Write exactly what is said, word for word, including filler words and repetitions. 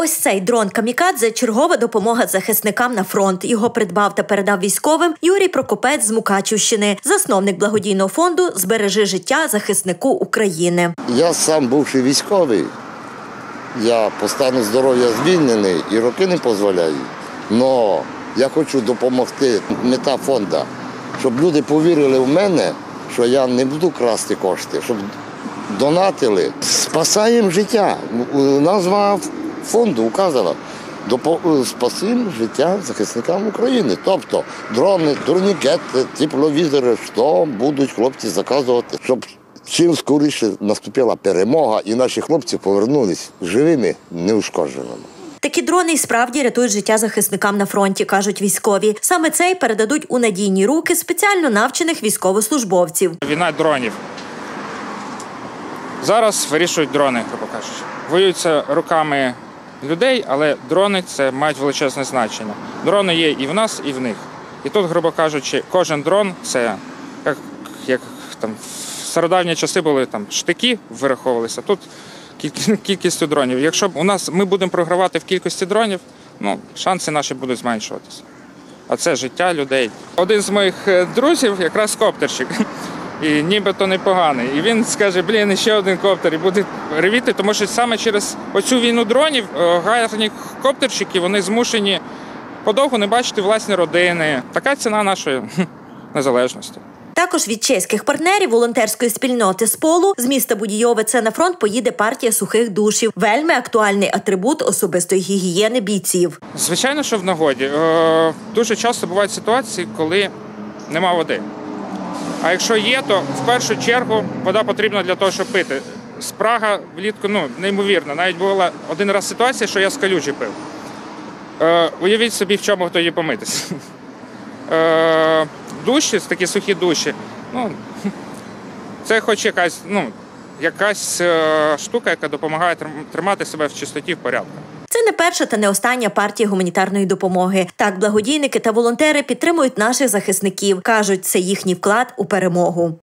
Ось цей дрон «Камікадзе» – чергова допомога захисникам на фронт. Його придбав та передав військовим Юрій Прокопець з Мукачівщини, засновник благодійного фонду «Збережи життя захиснику України». Я сам бувший військовий, я по стану здоров'я звільнений і роки не дозволяють. Але я хочу допомогти, мета фонду, щоб люди повірили в мене, що я не буду красти кошти, щоб донатили. Спасаємо життя. Назва фонду указана. Спасаємо життя захисникам України. Тобто дрони, турнікети, тепловізори, що будуть хлопці заказувати, щоб чим скоріше наступила перемога і наші хлопці повернулись живими, неушкодженими. Такі дрони і справді рятують життя захисникам на фронті, кажуть військові. Саме цей передадуть у надійні руки спеціально навчених військовослужбовців. Війна дронів. Зараз вирішують дрони, грубо кажучи. Воюються руками людей, але дрони – це мають величезне значення. Дрони є і в нас, і в них. І тут, грубо кажучи, кожен дрон – це, як, як там, в стародавні часи були там, штики, вираховувалися, тут кількістю дронів. Якщо у нас ми будемо програвати в кількості дронів, ну, шанси наші будуть зменшуватися. А це життя людей. Один з моїх друзів якраз коптерщик. І нібито непоганий. І він скаже, блін, ще один коптер, і буде ревіти, тому що саме через оцю війну дронів гарні коптерщики, вони змушені подовго не бачити власні родини. Така ціна нашої незалежності. Також від чеських партнерів волонтерської спільноти «Сполу» з міста Будійовице на фронт поїде партія сухих душів. Вельми актуальний атрибут особистої гігієни бійців. Звичайно, що в нагоді. Дуже часто бувають ситуації, коли нема води. А якщо є, то в першу чергу вода потрібна для того, щоб пити. Спрага влітку, ну, неймовірна. Навіть була один раз ситуація, що я з калюжі пив. Е, уявіть собі, в чому тоді помитися. Е, душі, такі сухі душі, ну, це хоч якась, ну, якась е, штука, яка допомагає тримати себе в чистоті, в порядку. Це не перша та не остання партія гуманітарної допомоги. Так, благодійники та волонтери підтримують наших захисників. Кажуть, це їхній вклад у перемогу.